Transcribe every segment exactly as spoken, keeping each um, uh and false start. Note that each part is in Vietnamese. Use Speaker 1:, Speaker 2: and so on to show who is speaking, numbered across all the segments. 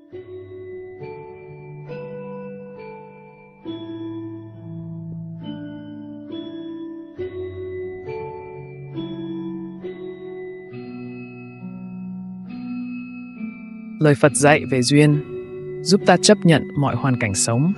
Speaker 1: Lời Phật dạy về duyên giúp ta chấp nhận mọi hoàn cảnh sống.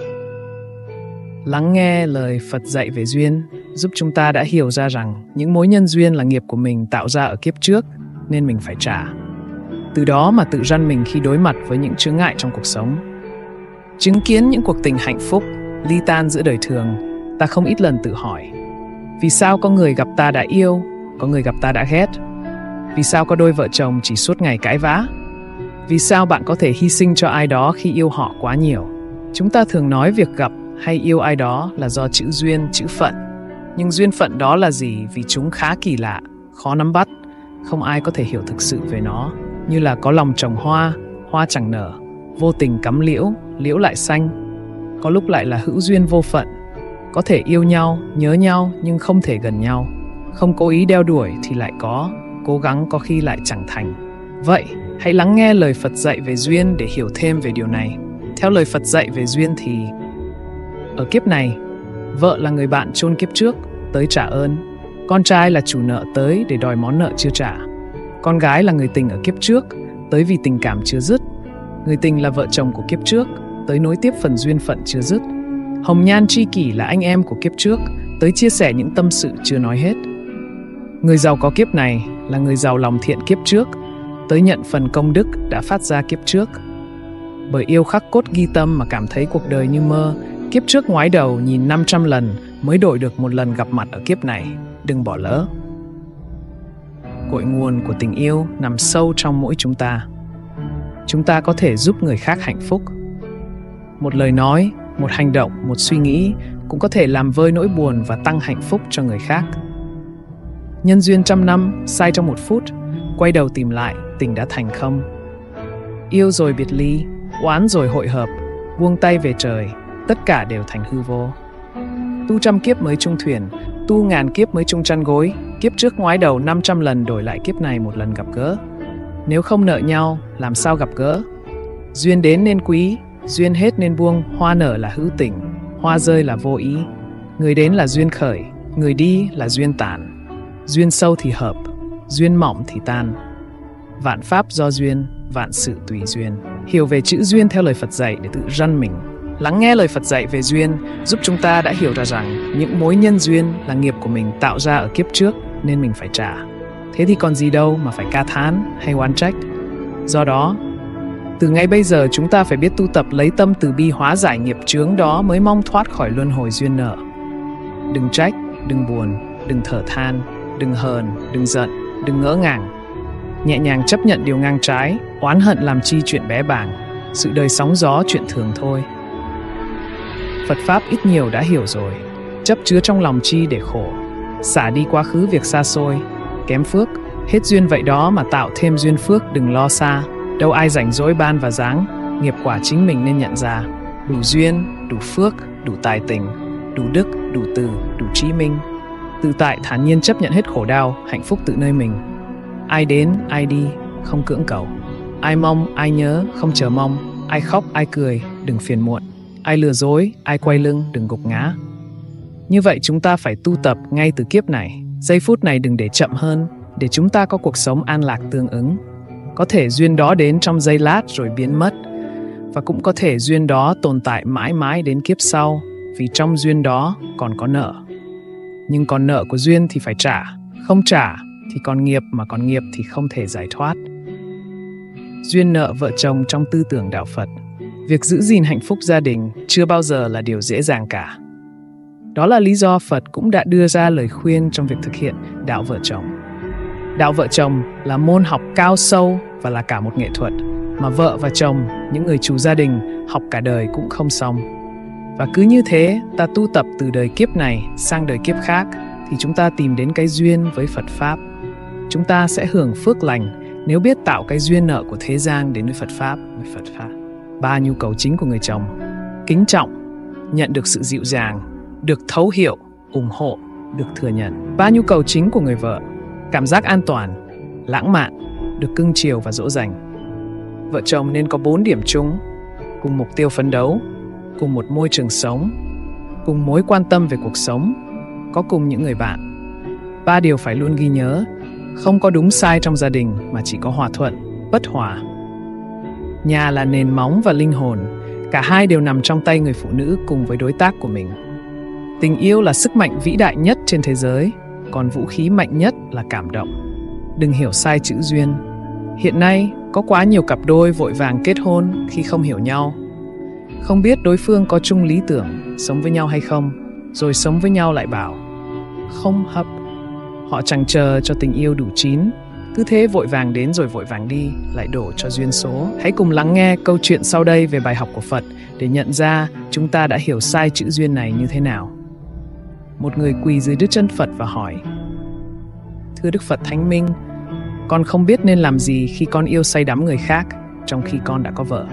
Speaker 1: Lắng nghe lời Phật dạy về duyên giúp chúng ta đã hiểu ra rằng những mối nhân duyên là nghiệp của mình tạo ra ở kiếp trước nên mình phải trả. Từ đó mà tự răn mình khi đối mặt với những chướng ngại trong cuộc sống. Chứng kiến những cuộc tình hạnh phúc ly tan giữa đời thường, ta không ít lần tự hỏi: vì sao có người gặp ta đã yêu, có người gặp ta đã ghét? Vì sao có đôi vợ chồng chỉ suốt ngày cãi vã? Vì sao bạn có thể hy sinh cho ai đó khi yêu họ quá nhiều? Chúng ta thường nói việc gặp hay yêu ai đó là do chữ duyên, chữ phận. Nhưng duyên phận đó là gì? Vì chúng khá kỳ lạ, khó nắm bắt. Không ai có thể hiểu thực sự về nó. Như là có lòng trồng hoa, hoa chẳng nở. Vô tình cắm liễu, liễu lại xanh. Có lúc lại là hữu duyên vô phận. Có thể yêu nhau, nhớ nhau nhưng không thể gần nhau. Không cố ý đeo đuổi thì lại có, cố gắng có khi lại chẳng thành. Vậy, hãy lắng nghe lời Phật dạy về duyên để hiểu thêm về điều này. Theo lời Phật dạy về duyên thì ở kiếp này, vợ là người bạn chôn kiếp trước, tới trả ơn. Con trai là chủ nợ tới để đòi món nợ chưa trả. Con gái là người tình ở kiếp trước, tới vì tình cảm chưa dứt. Người tình là vợ chồng của kiếp trước, tới nối tiếp phần duyên phận chưa dứt. Hồng nhan tri kỷ là anh em của kiếp trước, tới chia sẻ những tâm sự chưa nói hết. Người giàu có kiếp này là người giàu lòng thiện kiếp trước, tới nhận phần công đức đã phát ra kiếp trước. Bởi yêu khắc cốt ghi tâm mà cảm thấy cuộc đời như mơ, kiếp trước ngoái đầu nhìn năm trăm lần mới đổi được một lần gặp mặt ở kiếp này. Đừng bỏ lỡ. Cội nguồn của tình yêu nằm sâu trong mỗi chúng ta. Chúng ta có thể giúp người khác hạnh phúc. Một lời nói, một hành động, một suy nghĩ cũng có thể làm vơi nỗi buồn và tăng hạnh phúc cho người khác. Nhân duyên trăm năm, sai trong một phút, quay đầu tìm lại, tình đã thành không. Yêu rồi biệt ly, oán rồi hội hợp, buông tay về trời, tất cả đều thành hư vô. Tu trăm kiếp mới chung thuyền, tu ngàn kiếp mới chung chăn gối, kiếp trước ngoái đầu năm trăm lần đổi lại kiếp này một lần gặp gỡ. Nếu không nợ nhau, làm sao gặp gỡ? Duyên đến nên quý, duyên hết nên buông, hoa nở là hữu tình, hoa rơi là vô ý. Người đến là duyên khởi, người đi là duyên tản. Duyên sâu thì hợp, duyên mỏng thì tan. Vạn pháp do duyên, vạn sự tùy duyên. Hiểu về chữ duyên theo lời Phật dạy để tự răn mình. Lắng nghe lời Phật dạy về duyên giúp chúng ta đã hiểu ra rằng những mối nhân duyên là nghiệp của mình tạo ra ở kiếp trước nên mình phải trả. Thế thì còn gì đâu mà phải ca thán hay oán trách. Do đó, từ ngay bây giờ chúng ta phải biết tu tập lấy tâm từ bi hóa giải nghiệp chướng đó mới mong thoát khỏi luân hồi duyên nợ. Đừng trách, đừng buồn, đừng thở than, đừng hờn, đừng giận, đừng ngỡ ngàng. Nhẹ nhàng chấp nhận điều ngang trái, oán hận làm chi chuyện bé bàng. Sự đời sóng gió chuyện thường thôi. Phật Pháp ít nhiều đã hiểu rồi. Chấp chứa trong lòng chi để khổ. Xả đi quá khứ việc xa xôi. Kém phước, hết duyên vậy đó mà tạo thêm duyên phước, đừng lo xa. Đâu ai rảnh rỗi ban và giáng. Nghiệp quả chính mình nên nhận ra. Đủ duyên, đủ phước, đủ tài tình, đủ đức, đủ từ, đủ trí minh. Tự tại thản nhiên chấp nhận hết khổ đau, hạnh phúc tự nơi mình. Ai đến, ai đi, không cưỡng cầu. Ai mong, ai nhớ, không chờ mong. Ai khóc, ai cười, đừng phiền muộn. Ai lừa dối, ai quay lưng, đừng gục ngã. Như vậy chúng ta phải tu tập ngay từ kiếp này. Giây phút này đừng để chậm hơn, để chúng ta có cuộc sống an lạc tương ứng. Có thể duyên đó đến trong giây lát rồi biến mất. Và cũng có thể duyên đó tồn tại mãi mãi đến kiếp sau, vì trong duyên đó còn có nợ. Nhưng còn nợ của duyên thì phải trả. Không trả thì còn nghiệp, mà còn nghiệp thì không thể giải thoát. Duyên nợ vợ chồng trong tư tưởng đạo Phật. Việc giữ gìn hạnh phúc gia đình chưa bao giờ là điều dễ dàng cả. Đó là lý do Phật cũng đã đưa ra lời khuyên trong việc thực hiện đạo vợ chồng. Đạo vợ chồng là môn học cao sâu và là cả một nghệ thuật, mà vợ và chồng, những người chủ gia đình, học cả đời cũng không xong. Và cứ như thế, ta tu tập từ đời kiếp này sang đời kiếp khác, thì chúng ta tìm đến cái duyên với Phật Pháp. Chúng ta sẽ hưởng phước lành nếu biết tạo cái duyên nợ của thế gian đến với Phật Pháp. Với Phật Pháp. Ba nhu cầu chính của người chồng: kính trọng, nhận được sự dịu dàng, được thấu hiểu, ủng hộ, được thừa nhận. Ba nhu cầu chính của người vợ: cảm giác an toàn, lãng mạn, được cưng chiều và dỗ dành. Vợ chồng nên có bốn điểm chung: cùng mục tiêu phấn đấu, cùng một môi trường sống, cùng mối quan tâm về cuộc sống, có cùng những người bạn. Ba điều phải luôn ghi nhớ: không có đúng sai trong gia đình mà chỉ có hòa thuận, bất hòa. Nhà là nền móng và linh hồn, cả hai đều nằm trong tay người phụ nữ cùng với đối tác của mình. Tình yêu là sức mạnh vĩ đại nhất trên thế giới, còn vũ khí mạnh nhất là cảm động. Đừng hiểu sai chữ duyên. Hiện nay, có quá nhiều cặp đôi vội vàng kết hôn khi không hiểu nhau, không biết đối phương có chung lý tưởng, sống với nhau hay không, rồi sống với nhau lại bảo không hợp. Họ chẳng chờ cho tình yêu đủ chín, cứ thế vội vàng đến rồi vội vàng đi, lại đổ cho duyên số. Hãy cùng lắng nghe câu chuyện sau đây về bài học của Phật để nhận ra chúng ta đã hiểu sai chữ duyên này như thế nào. Một người quỳ dưới đứt chân Phật và hỏi: Thưa Đức Phật Thánh Minh, con không biết nên làm gì khi con yêu say đắm người khác, trong khi con đã có vợ.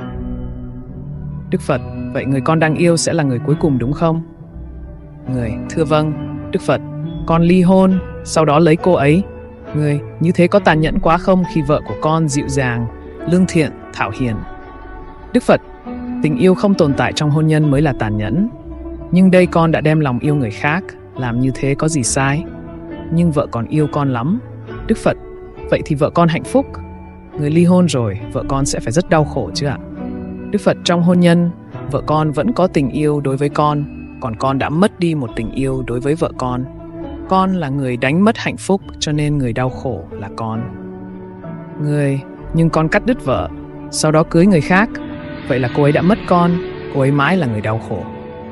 Speaker 1: Đức Phật: Vậy người con đang yêu sẽ là người cuối cùng đúng không? Người: Thưa vâng. Đức Phật: Con ly hôn, sau đó lấy cô ấy. Người: Như thế có tàn nhẫn quá không khi vợ của con dịu dàng, lương thiện, thảo hiền? Đức Phật: Tình yêu không tồn tại trong hôn nhân mới là tàn nhẫn. Nhưng đây con đã đem lòng yêu người khác, làm như thế có gì sai? Nhưng vợ còn yêu con lắm. Đức Phật: Vậy thì vợ con hạnh phúc. Người ly hôn rồi, vợ con sẽ phải rất đau khổ chứ ạ? Đức Phật: Trong hôn nhân, vợ con vẫn có tình yêu đối với con, còn con đã mất đi một tình yêu đối với vợ con. Con là người đánh mất hạnh phúc, cho nên người đau khổ là con. Người: Nhưng con cắt đứt vợ, sau đó cưới người khác. Vậy là cô ấy đã mất con, cô ấy mãi là người đau khổ.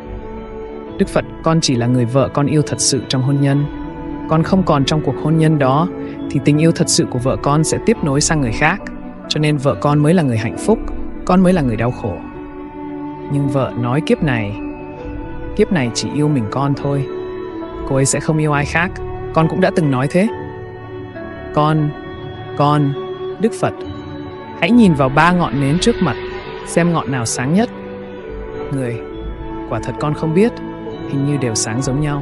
Speaker 1: Đức Phật: Con chỉ là người vợ con yêu thật sự trong hôn nhân. Con không còn trong cuộc hôn nhân đó, thì tình yêu thật sự của vợ con sẽ tiếp nối sang người khác. Cho nên vợ con mới là người hạnh phúc, con mới là người đau khổ. Nhưng vợ nói kiếp này, kiếp này chỉ yêu mình con thôi. Cô ấy sẽ không yêu ai khác. Con cũng đã từng nói thế. Con, con, Đức Phật: Hãy nhìn vào ba ngọn nến trước mặt, xem ngọn nào sáng nhất. Người: Quả thật con không biết, hình như đều sáng giống nhau.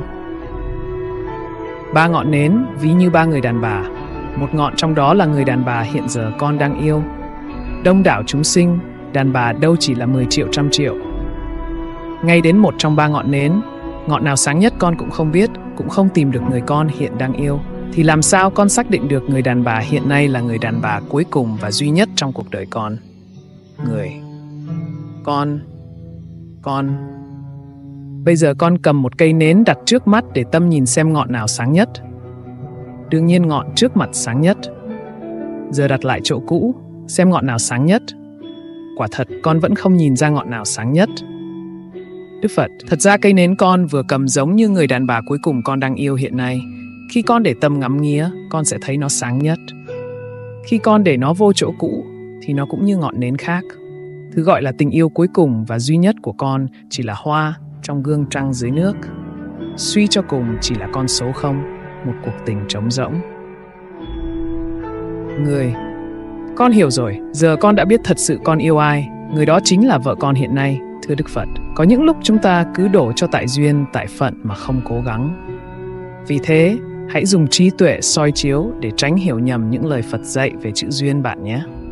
Speaker 1: Ba ngọn nến ví như ba người đàn bà. Một ngọn trong đó là người đàn bà hiện giờ con đang yêu. Đông đảo chúng sinh, đàn bà đâu chỉ là mười triệu trăm triệu. Ngay đến một trong ba ngọn nến, ngọn nào sáng nhất con cũng không biết, cũng không tìm được người con hiện đang yêu. Thì làm sao con xác định được người đàn bà hiện nay là người đàn bà cuối cùng và duy nhất trong cuộc đời con? Người: Con, con... Bây giờ con cầm một cây nến đặt trước mắt để tâm nhìn xem ngọn nào sáng nhất. Đương nhiên ngọn trước mặt sáng nhất. Giờ đặt lại chỗ cũ, xem ngọn nào sáng nhất. Quả thật con vẫn không nhìn ra ngọn nào sáng nhất. Đức Phật: Thật ra cây nến con vừa cầm giống như người đàn bà cuối cùng con đang yêu hiện nay. Khi con để tâm ngắm nghía, con sẽ thấy nó sáng nhất. Khi con để nó vô chỗ cũ, thì nó cũng như ngọn nến khác. Thứ gọi là tình yêu cuối cùng và duy nhất của con chỉ là hoa trong gương trăng dưới nước. Suy cho cùng chỉ là con số không, một cuộc tình trống rỗng. Người: Con hiểu rồi, giờ con đã biết thật sự con yêu ai. Người đó chính là vợ con hiện nay. Thưa Đức Phật: Có những lúc chúng ta cứ đổ cho tại duyên, tại phận mà không cố gắng. Vì thế, hãy dùng trí tuệ soi chiếu để tránh hiểu nhầm những lời Phật dạy về chữ duyên bạn nhé.